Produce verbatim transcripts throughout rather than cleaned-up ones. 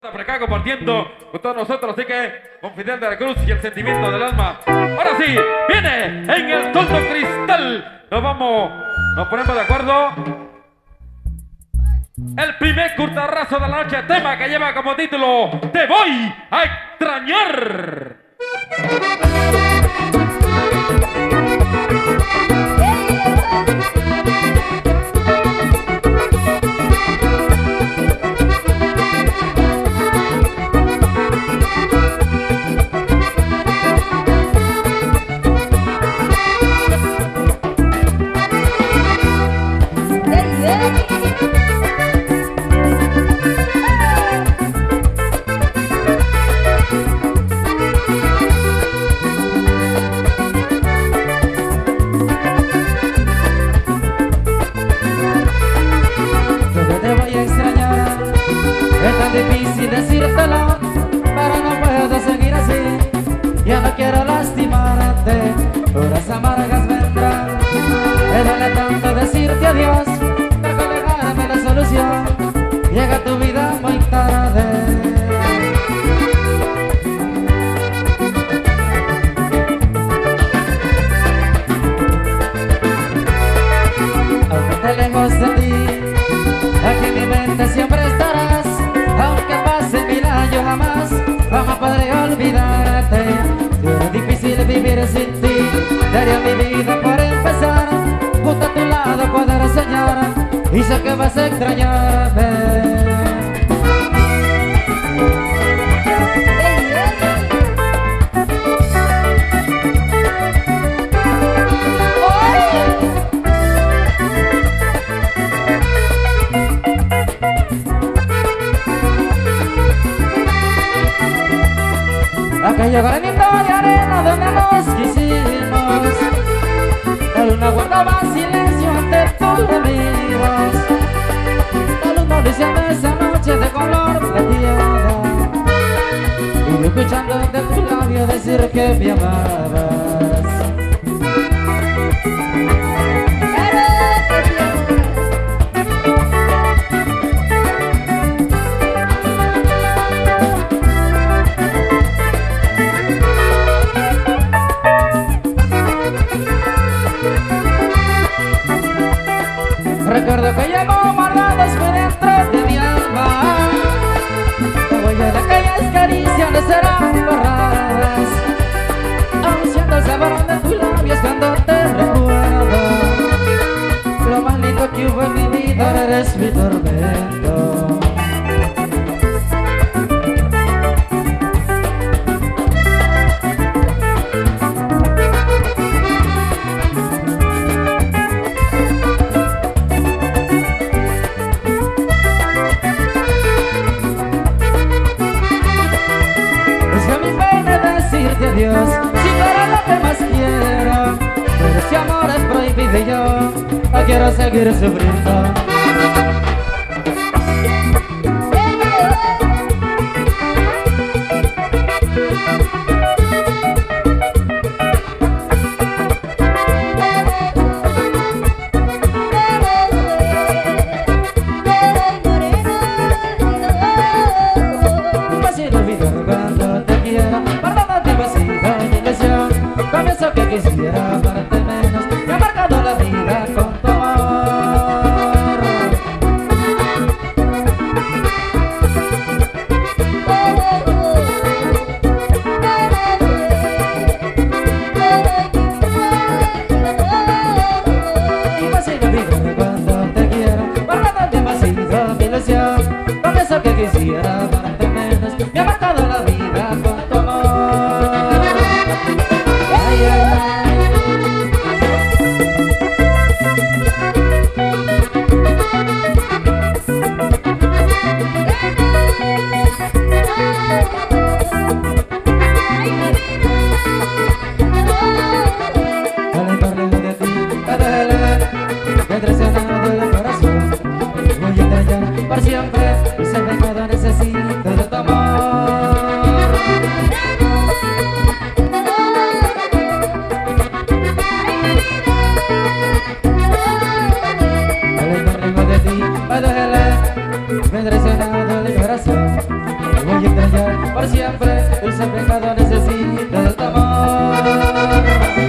Por acá compartiendo con todos nosotros, así que con Fidel de la Cruz y el sentimiento del alma. Ahora sí, viene en el toldo cristal. Nos vamos, nos ponemos de acuerdo. El primer curtarrazo de la noche, tema que lleva como título Te voy a extrañar. Difícil decírtelo, pero no puedo seguir así. Ya no quiero lastimarte, horas amargas vendrán. Me duele tanto decirte adiós, pero alejarme la solución. Llega tu vida muy tarde. Aunque esté lejos de ti, aquí en mi mente siempre estarás. Aunque pase mil años jamás, jamás podré olvidarte. Si es difícil vivir sin ti, daría mi vida por empezar. Junto a tu lado poder soñar, y sé que vas a extrañarme. Aquello granito de arena donde nos quisimos, la luna guardaba silencio ante tus gemidos. La luz moliciando esa noche de color plateada, y yo escuchando de tus labios decir que me amabas. Recuerdo que llevo guardados muy dentro de mi alma. La huella de aquellas caricias no serán borradas, aún siento el sabor de tus labios cuando te recuerdo. Lo más lindo que hubo en mi vida, eres mi tormento. Dios, si tú eres lo que más quiero, pero si amor es prohibido y yo no quiero seguir sufriendo. Confieso que quisiera amarte menos, me ha marcado la vida con tu amor. Imposible vivir cuando te quiero, guardando demasiado mi ilusión. Confieso que quisiera amarte menos, me ha marcado la vida con tu amor. Traicionado el corazón, voy a extrañar por siempre, y se me quedo necesito por siempre, dulce pecado necesita de tu amor.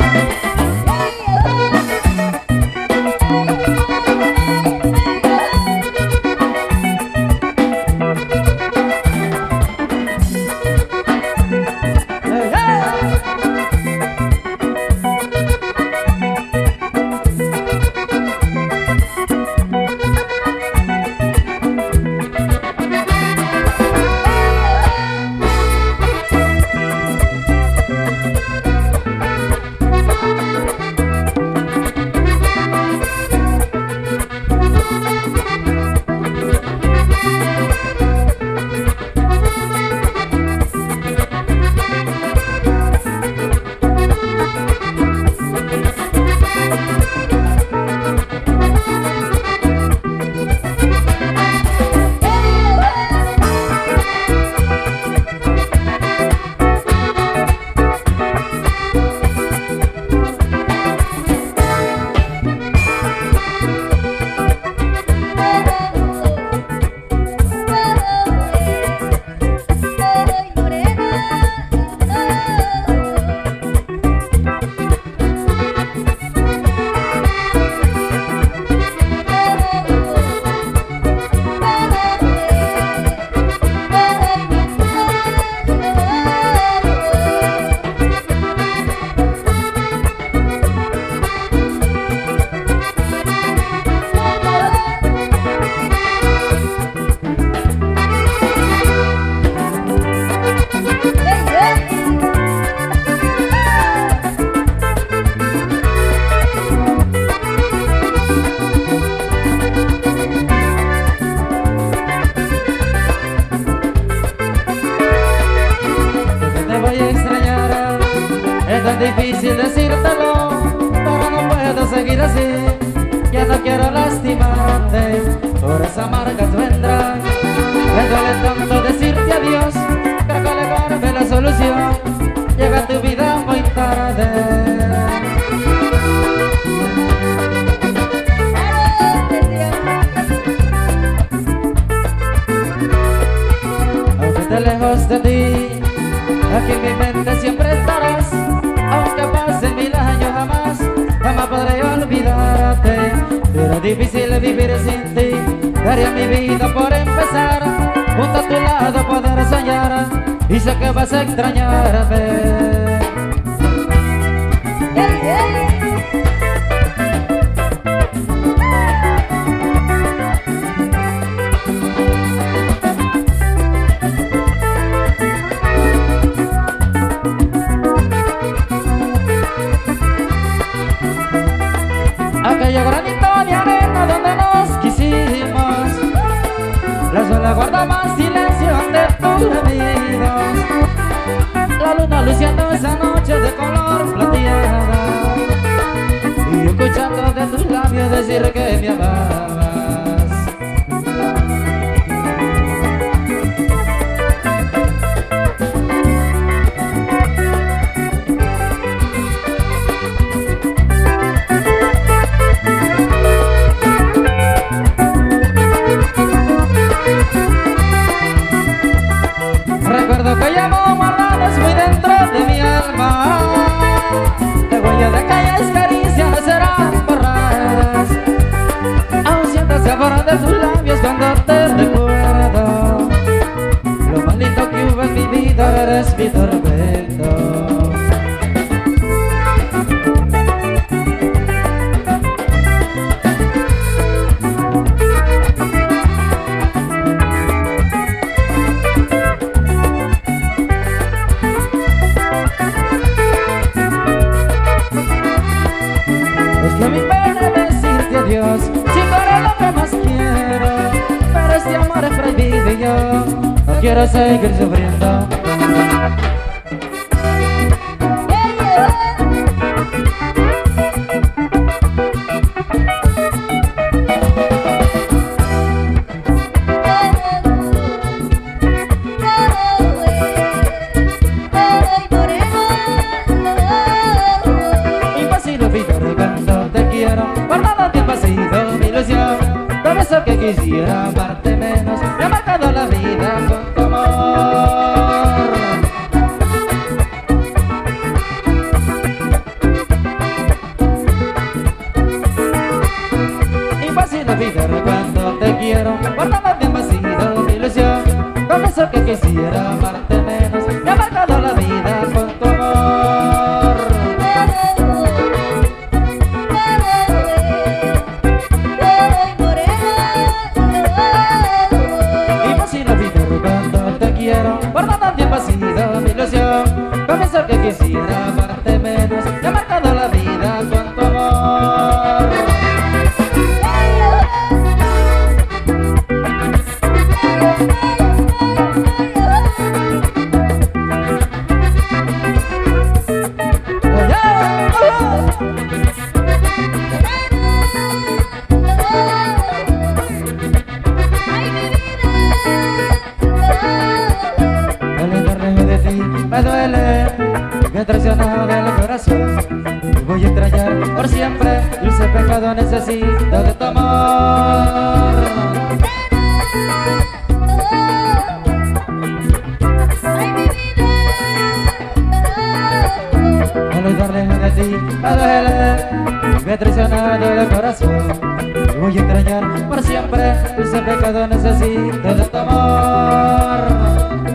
Difícil decírtelo, pero no puedo seguir así. Ya no quiero lastimarte, horas amargas vendrán. Me duele tanto decirte adiós, creo que le guardé la solución. Llega a tu vida muy tarde. Aunque esté lejos de ti, aquí en mi mente siempre estarás. Aunque pasen mil años jamás, jamás podré olvidarte. Pero difícil vivir sin ti, daría mi vida por empezar. Junto a tu lado poder soñar, y sé que vas a extrañarme. Hey, hey. Aquella granito de arena donde nos quisimos, la sola guarda más silencio ante tus gemidos. La luna luciendo esa noche de color plateada, y yo escuchando de tus labios decir que me amabas. Recuerdo que llamo guardados muy dentro de mi alma, de huella de calles, caricias no serán borradas. Aún siento el sabor de tus labios cuando te recuerdo. Lo más lindo que hubo en mi vida, eres mi tormento. Que mi pena decirte adiós, si tú eres lo que más quiero, pero este amor es prohibido y yo no quiero seguir sufriendo. Que quisiera amarte menos, me ha marcado la vida con tu amor. Confieso que quisiera amarte menos, me ha marcado la vida con tu amor. Imagino vivir cuando te quiero, guardando tiempo ha sido mi ilusión. Confieso que quisiera amarte menos, me ha marcado la vida con tu amor. Me duele que he traicionado el corazón y voy a extrañar por siempre. Dulce pecado, necesito de tu amor. Al olvidarme de ti me duele que he traicionado el corazón y voy a extrañar por siempre. Dulce pecado, necesito de tu amor.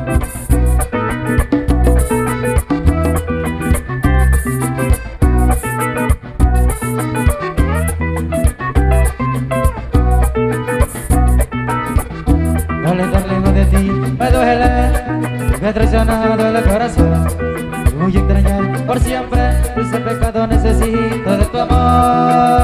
Al estar lejos de ti me duele, me ha traicionado el corazón. Voy a extrañar por siempre, dulce pecado, necesito de tu amor.